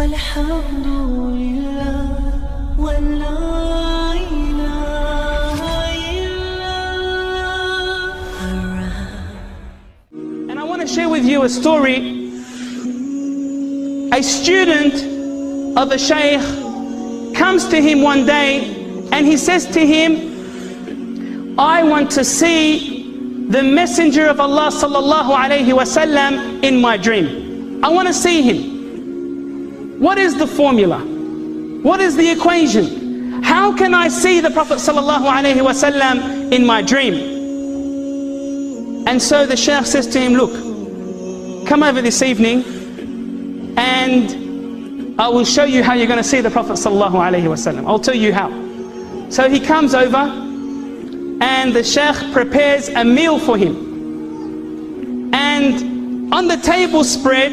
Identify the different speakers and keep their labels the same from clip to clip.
Speaker 1: الحمد لله ولا إله إلا الله.
Speaker 2: And I want to share with you a story. A student of a shaykh comes to him one day and he says to him, I want to see the Messenger of Allah sallallahu alayhi wasallam in my dream. I want to see him. What is the formula? What is the equation? How can I see the Prophet sallallahu alayhi wasallam in my dream? And so the shaykh says to him, look, come over this evening and I will show you how you're going to see the Prophet sallallahu alayhi wasallam. I'll tell you how. So he comes over and the shaykh prepares a meal for him. And on the table spread,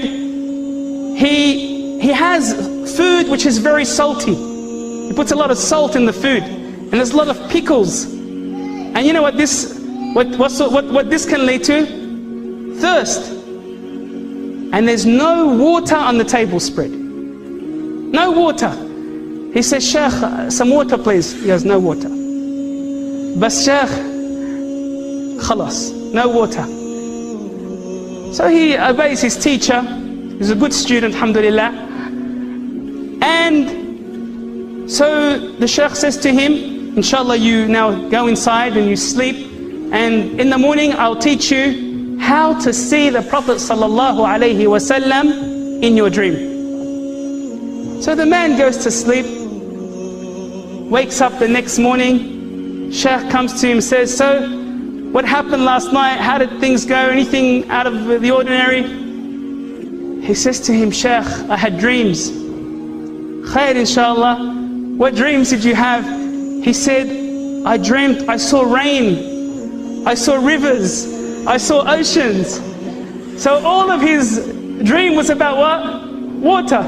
Speaker 2: he has food which is very salty. He puts a lot of salt in the food, and there's a lot of pickles. And you know what this can lead to? Thirst. And there's no water on the table spread. No water. He says, Shaykh, some water please. He goes, no water. Bas Shaykh, khalas, no water. So he obeys his teacher. He's a good student, alhamdulillah. And so the Shaykh says to him, inshallah, you now go inside and you sleep, and in the morning I'll teach you how to see the Prophet sallallahu alaihi wasallam in your dream. So the man goes to sleep, wakes up the next morning. Shaykh comes to him and says, so what happened last night? How did things go? Anything out of the ordinary? He says to him, Shaykh, I had dreams. Khair inshallah. What dreams did you have? He said, I dreamt I saw rain, I saw rivers, I saw oceans. So all of his dream was about what? Water.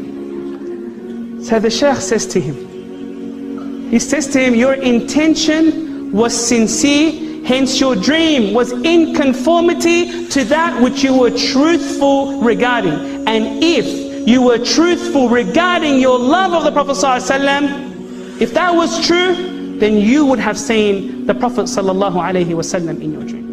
Speaker 2: So the Shaykh says to him, your intention was sincere, hence your dream was in conformity to that which you were truthful regarding. And if you were truthful regarding your love of the Prophet ﷺ, if that was true, then you would have seen the Prophet ﷺ in your dream.